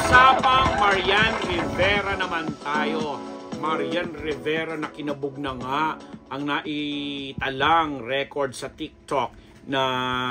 Usapang Marian Rivera naman tayo. Marian Rivera na kinabog na nga ang naitalang record sa TikTok na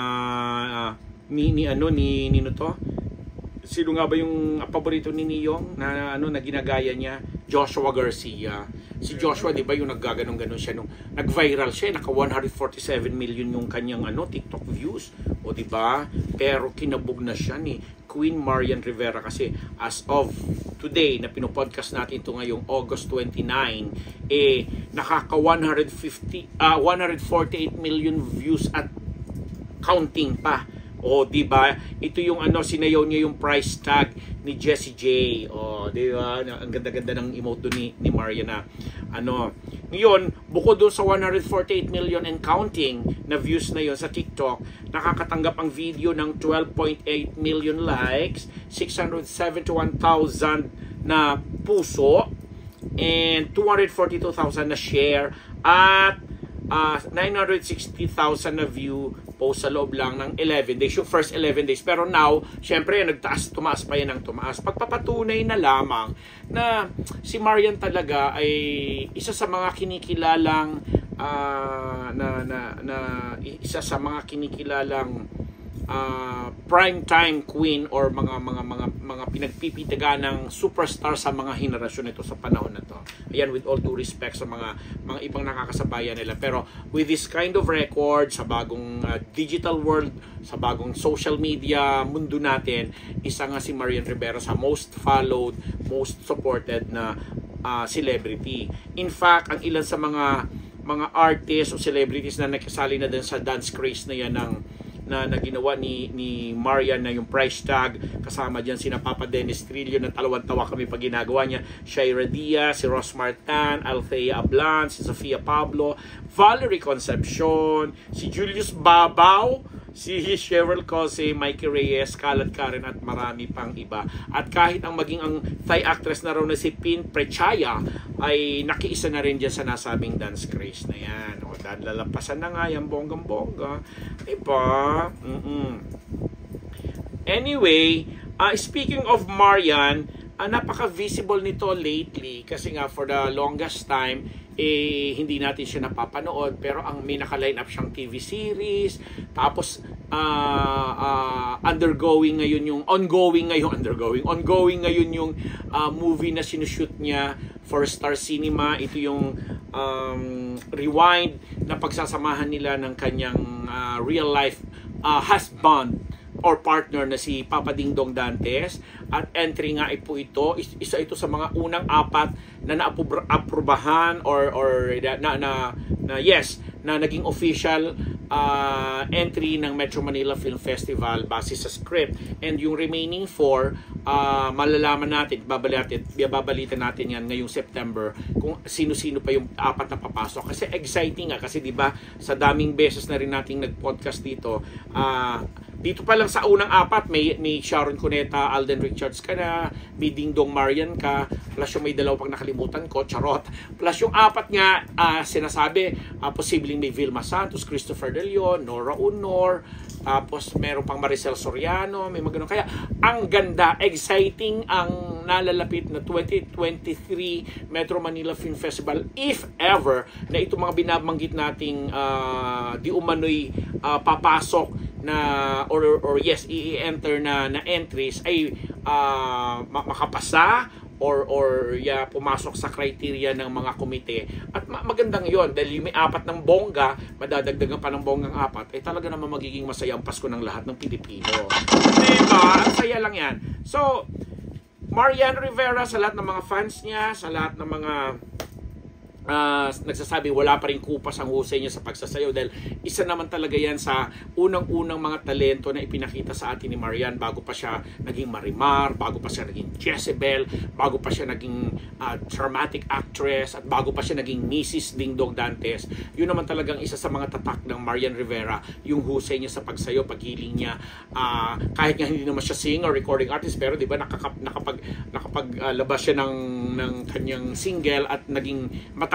nino to? Sino nga ba yung paborito ni Niyong na na ginagaya niya? Joshua Garcia. Si Joshua, 'di ba, yung naggaganong-ganon siya nung nag-viral siya, naka 147 million yung kanyang TikTok views. O 'di ba? Pero kinabog na siya ni Queen Marian Rivera kasi as of today na pinopodcast natin ito ngayong August 29, nakaka 148 million views at counting pa. O, di ba? Ito yung sinayaw niya yung price tag ni Jessie J. O, di ba? Ang ganda-ganda ng emote doon ni Mariana. Ngayon, bukod doon sa 148 million and counting na views na yon sa TikTok, nakakatanggap ang video ng 12.8 million likes, 671,000 na puso, and 242,000 na share, at 960,000 na view post sa loob lang ng 11 days, yung first 11 days. Pero now, syempre, tumaas pa yan ng tumaas. Pagpapatunay na lamang na si Marian talaga ay isa sa mga kinikilalang isa sa mga kinikilalang primetime queen or mga pinagpipitaga ng superstar sa mga henerasyon nito sa panahon na to. Ayan, with all due respect sa mga ibang nakakasabayan nila. Pero with this kind of record sa bagong digital world, sa bagong social media mundo natin, isa nga si Marian Rivera sa most followed, most supported na celebrity. In fact, ang ilan sa mga artists o celebrities na nakasali na din sa dance craze na yan na ginawa ni Marian na yung price tag, kasama dyan sina Papa Dennis Trillo na talawan-tawa kami pag ginagawa niya, Shaira Diaz, si Ross Martin, Althea Ablan, si Sofia Pablo, Valerie Concepcion, si Julius Babaw, si Cheryl Cose, Mikey Reyes, Kalat Karen at marami pang iba. At kahit ang maging ang Thai actress na raw na si Pin Prechaya ay nakiisa na rin dyan sa nasabing dance craze na yan. O, lalampasan na nga yan, bonggang-bongga. Diba? Anyway, speaking of Marian, napaka-visible nito lately kasi nga for the longest time, hindi natin siya napapanood, pero ang may naka-line up siyang TV series, tapos ongoing ngayon yung movie na sinushoot niya for Star Cinema. Ito yung rewind na pagsasamahan nila ng kanyang real life husband or partner na si Papa Dingdong Dantes, at entry nga po ito, isa ito sa mga unang 4 na naaprubahan or na naging official entry ng Metro Manila Film Festival base sa script. And yung remaining 4, malalaman natin, babalitan natin yan ngayong September kung sino-sino pa yung 4 na papasok. Kasi exciting nga, kasi diba sa daming beses na rin nating nag-podcast dito, dito pa lang sa unang 4, may Sharon Cuneta, Alden Richards ka na, may Dingdong Marian ka, plus yung may 2 pang nakalimutan ko, charot. Plus yung 4 nga, sinasabi, posibleng may Vilma Santos, Christopher De Leon, Nora Honor, tapos meron pang Maricel Soriano, may mga ganun. Kaya ang ganda, exciting ang nalalapit na 2023 Metro Manila Film Festival, if ever na itong mga binabanggit nating di umano'y papasok na or yes, i-enter na entries ay makapasa or pumasok sa criteria ng mga komite. At magandang yon dahil may 4 ng bongga, madadagdagan pa ng bonggang 4, talaga naman magiging masaya ang Pasko ng lahat ng Pilipino. Diba? Ang saya lang yan. So, Marian Rivera, sa lahat ng mga fans niya, sa lahat ng mga nagsasabi wala pa rin kupas ang husay niya sa pagsasayaw, dahil isa naman talaga yan sa unang-unang mga talento na ipinakita sa atin ni Marian bago pa siya naging Marimar, bago pa siya naging Jezebel, bago pa siya naging dramatic actress, at bago pa siya naging Mrs. Dingdong Dantes. Yun naman talagang isa sa mga tatak ng Marian Rivera, yung husay niya sa pagsayaw, paghiling niya, kahit nga hindi naman siya singer, recording artist, pero di ba nakapaglabas siya ng kanyang single at naging matagal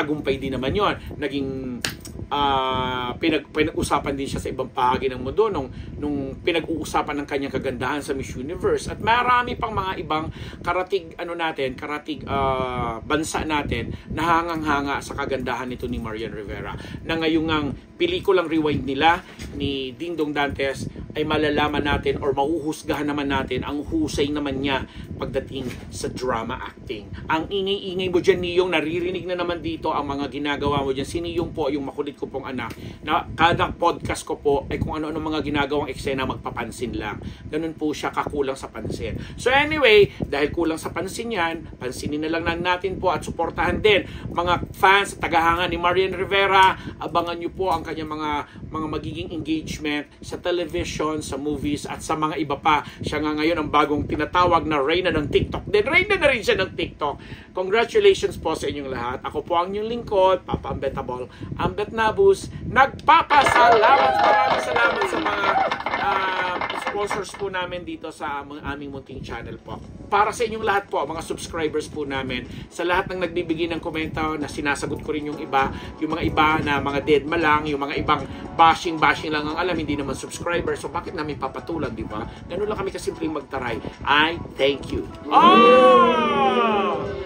nagtagumpay din naman yon. Naging pinag-usapan din siya sa ibang bahagi ng mundo nung pinag-uusapan ng kanyang kagandahan sa Miss Universe. At marami pang mga ibang karatig bansa natin na hangang-hanga sa kagandahan nito ni Marian Rivera. Na ngayong ang pelikulang Rewind nila ni Dingdong Dantes ay malalaman natin or mahuhusgahan naman natin ang husay naman niya pagdating sa drama acting. Ang ingay-ingay mo dyan, Niyong, naririnig na naman dito ang mga ginagawa mo dyan. Si Niyong po, yung makulit ko pong anak, na kada podcast ko po ay kung ano-ano mga ginagawang eksena magpapansin lang. Ganun po siya, kakulang sa pansin. So anyway, dahil kulang sa pansin yan, pansinin na lang natin po at suportahan din mga fans at tagahanga ni Marian Rivera. Abangan nyo po ang kanyang mga magiging engagement sa television, sa movies at sa mga iba pa. Siya nga ngayon ang bagong tinatawag na Reyna ng TikTok. Then Reyna na rin siya ng TikTok. Congratulations po sa inyong lahat. Ako po ang inyong lingkod, Papa Ambetable, Ambet Nabus. Nagpapasalamat. Maraming salamat sa mga sponsors po namin dito sa aming munting channel po. Para sa inyong lahat po, mga subscribers po namin, sa lahat ng nagbibigay ng komento na sinasagot ko rin yung iba, yung mga iba na mga deadma lang, yung mga ibang bashing lang ang alam, hindi naman subscribers. So bakit namin papatulan, di ba? Ganun lang kami kasimpleng magtaray. I thank you. Oh!